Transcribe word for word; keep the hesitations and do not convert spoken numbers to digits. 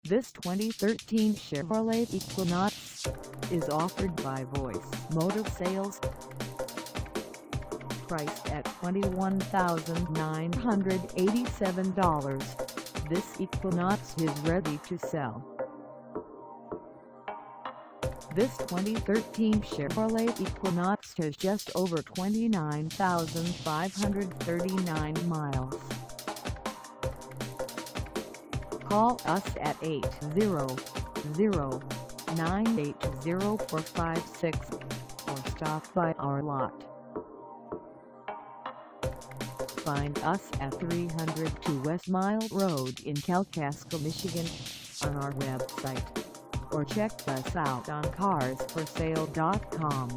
This twenty thirteen Chevrolet Equinox is offered by Voice Motor Sales. Priced at twenty-one thousand nine hundred eighty-seven dollars, this Equinox is ready to sell. This twenty thirteen Chevrolet Equinox has just over twenty-nine thousand five hundred thirty-nine miles. Call us at eight hundred, nine eight zero, four five six or stop by our lot. Find us at three hundred two West Mile Road in Kalkaska, Michigan on our website, or check us out on cars for sale dot com.